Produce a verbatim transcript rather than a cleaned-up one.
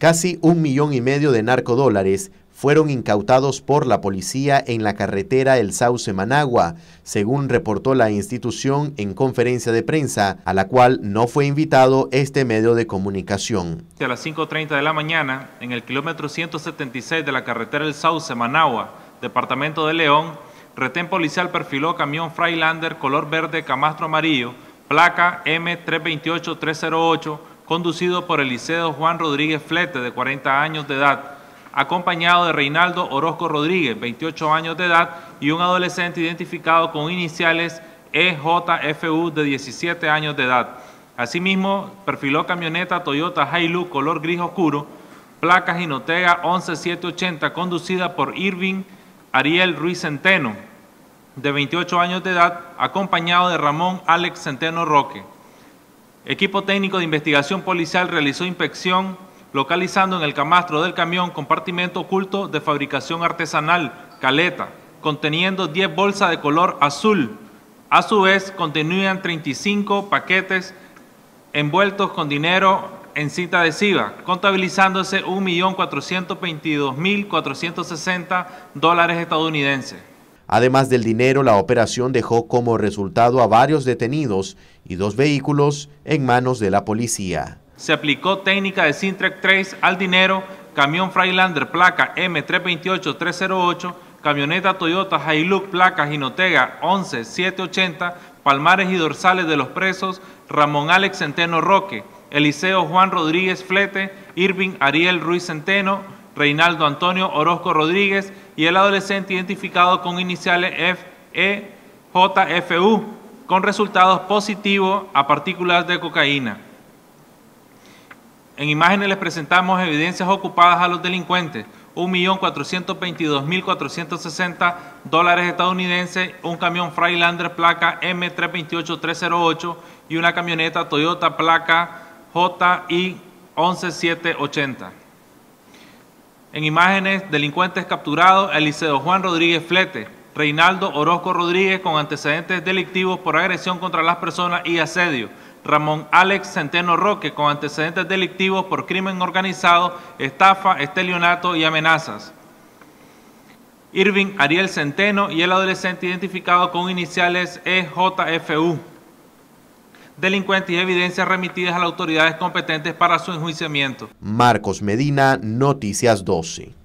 Casi un millón y medio de narcodólares fueron incautados por la policía en la carretera El Sauce-Managua, según reportó la institución en conferencia de prensa, a la cual no fue invitado este medio de comunicación. A las cinco treinta de la mañana, en el kilómetro ciento setenta y seis de la carretera El Sauce-Managua, departamento de León, retén policial perfiló camión Freilander color verde camastro amarillo, placa M tres dos ocho tres cero ocho, conducido por Eliseo Juan Rodríguez Flete, de cuarenta años de edad, acompañado de Reinaldo Orozco Rodríguez, veintiocho años de edad, y un adolescente identificado con iniciales E J F U, de diecisiete años de edad. Asimismo, perfiló camioneta Toyota Hilux color gris oscuro, placa Jinotega once siete ochenta, conducida por Irving Ariel Ruiz Centeno, de veintiocho años de edad, acompañado de Ramón Alex Centeno Roque. Equipo técnico de investigación policial realizó inspección localizando en el camastro del camión compartimento oculto de fabricación artesanal, caleta, conteniendo diez bolsas de color azul. A su vez, contenían treinta y cinco paquetes envueltos con dinero en cinta adhesiva, contabilizándose un millón cuatrocientos veintidós mil cuatrocientos sesenta dólares estadounidenses. Además del dinero, la operación dejó como resultado a varios detenidos y dos vehículos en manos de la policía. Se aplicó técnica de Sintrack Trace al dinero, camión Freilander placa M tres dos ocho tres cero ocho, camioneta Toyota Hilux placa Jinotega once siete ochenta, palmares y dorsales de los presos Ramón Alex Centeno Roque, Eliseo Juan Rodríguez Flete, Irving Ariel Ruiz Centeno, Reinaldo Antonio Orozco Rodríguez y el adolescente identificado con iniciales F E J F U, con resultados positivos a partículas de cocaína. En imágenes les presentamos evidencias ocupadas a los delincuentes, un millón cuatrocientos veintidós mil cuatrocientos sesenta dólares estadounidenses, un camión Freilander placa M tres dos ocho tres cero ocho y una camioneta Toyota placa J I once siete ochenta. En imágenes, delincuentes capturados, Eliseo Juan Rodríguez Flete, Reinaldo Orozco Rodríguez con antecedentes delictivos por agresión contra las personas y asedio, Ramón Alex Centeno Roque con antecedentes delictivos por crimen organizado, estafa, estelionato y amenazas. Irving Ariel Centeno y el adolescente identificado con iniciales E J F U. Delincuentes y evidencias remitidas a las autoridades competentes para su enjuiciamiento. Marcos Medina, Noticias doce.